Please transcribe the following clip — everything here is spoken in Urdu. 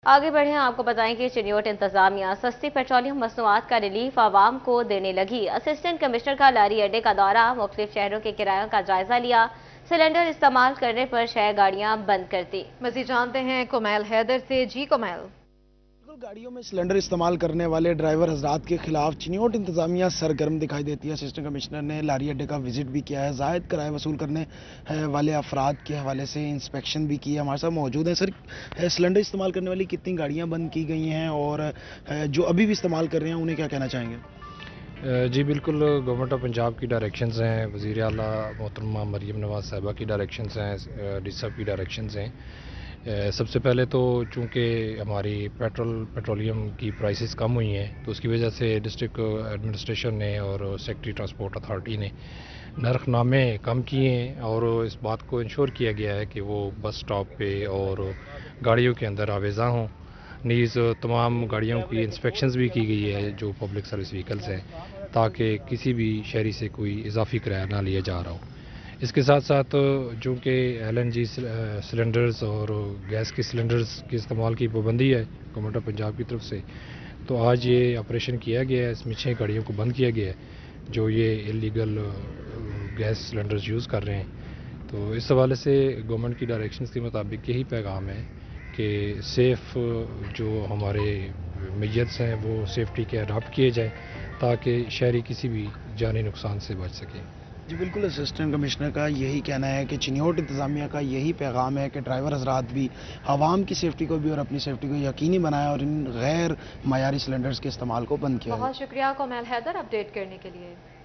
آگے بڑھیں، آپ کو بتائیں کہ چنیوٹ انتظامیہ سستی پیٹرولیم مصنوعات کا ریلیف عوام کو دینے لگی۔ اسسٹنٹ کمشنر کا لاری اڈے کا دورہ، مختلف شہروں کے کرایوں کا جائزہ لیا، سلنڈر استعمال کرنے پر 6 گاڑیاں بند کر دی۔ مزید جانتے ہیں کومیل حیدر سے۔ جی کومیل۔ گاڑیوں میں سلنڈر استعمال کرنے والے ڈرائیور حضرات کے خلاف چنیوٹ انتظامیہ سرگرم دکھائی دیتی ہے۔ اسسٹنٹ کمشنر نے لاری اڈے کا وزٹ بھی کیا ہے، زائد کرایہ وصول کرنے والے افراد کے حوالے سے انسپیکشن بھی کی ہے۔ ہمارے ساتھ موجود ہیں سر، سلنڈر استعمال کرنے والی کتنی گاڑیاں بند کی گئی ہیں اور جو ابھی بھی استعمال کر رہے ہیں انہیں کیا کہنا چاہیں گے؟ جی بالکل، گورنمنٹ آف پنجاب کی ڈائریکشنز ہیں، وزیر اعلیٰ محترمہ مریم نواز صاحبہ کی ڈائریکشنز ہیں، ڈی صاحب کی ڈائریکشنز ہیں۔ سب سے پہلے تو چونکہ ہماری پیٹرولیم کی پرائسز کم ہوئی ہیں تو اس کی وجہ سے ڈسٹرکٹ ایڈمنسٹریشن نے اور سیکٹری ٹرانسپورٹ اتھارٹی نے نرخ نامے کم کیے ہیں اور اس بات کو انشور کیا گیا ہے کہ وہ بس سٹاپ پہ اور گاڑیوں کے اندر آویزاں ہوں۔ نیز تمام گاڑیوں کی انسپیکشنز بھی کی گئی ہے جو پبلک سروس وہیکلز ہیں، تاکہ کسی بھی شہری سے کوئی اضافی کرایہ نہ لیا جا رہا ہو۔ اس کے ساتھ ساتھ چونکہ LNG سلنڈرز اور گیس کے سلنڈرز کے استعمال کی پابندی ہے گورنمنٹ آف پنجاب کی طرف سے، تو آج یہ آپریشن کیا گیا ہے۔ اس میں 6 گاڑیوں کو بند کیا گیا ہے جو یہ انلیگل گیس سلنڈرز یوز کر رہے ہیں۔ تو اس حوالے سے گورنمنٹ کی ڈائریکشنز کے مطابق یہی پیغام ہے کہ سیف جو ہمارے میجرز ہیں وہ سیفٹی کے اڈاپٹ کیے جائیں تاکہ شہری کسی بھی جانی نقصان سے بچ سکیں۔ جی بالکل، اسسٹنٹ کمشنر کا یہی کہنا ہے کہ چنیوٹ انتظامیہ کا یہی پیغام ہے کہ ڈرائیور حضرات بھی عوام کی سیفٹی کو بھی اور اپنی سیفٹی کو یقینی بنائیں اور ان غیر معیاری سلنڈرز کے استعمال کو بند کیا جائے۔ بہت شکریہ کومیل حیدر اپڈیٹ کرنے کے لیے۔